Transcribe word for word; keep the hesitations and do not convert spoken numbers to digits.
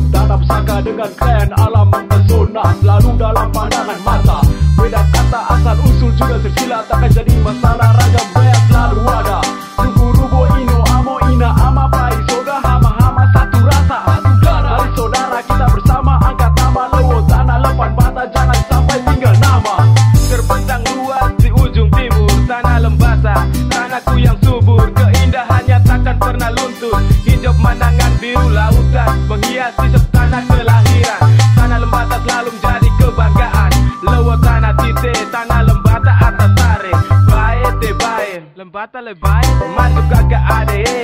tanam saka dengan keren alam mempesona, selalu dalam pandangan mata. Beda kata asal usul juga silsilah, takkan jadi masalah, ragam gaya selalu ada. Suku rubo ino amo ina ama pai soga hama hama satu rasa satu darah. Dari saudara kita bersama angkat nama lewo tanah lepan bata, jangan sampai tinggal nama. Terbentang luas di ujung timur tanah lembata, tanahku yang subur, keindahannya takkan pernah luntur. Hijau pemandangan biru lautan menghiasi tanah kelahiran. Tanah lembata selalu menjadi kebanggaan. Lewo tanah tite, tanah lembata atas tare. Bae te bae, lembata le bae, masuk kakak ade.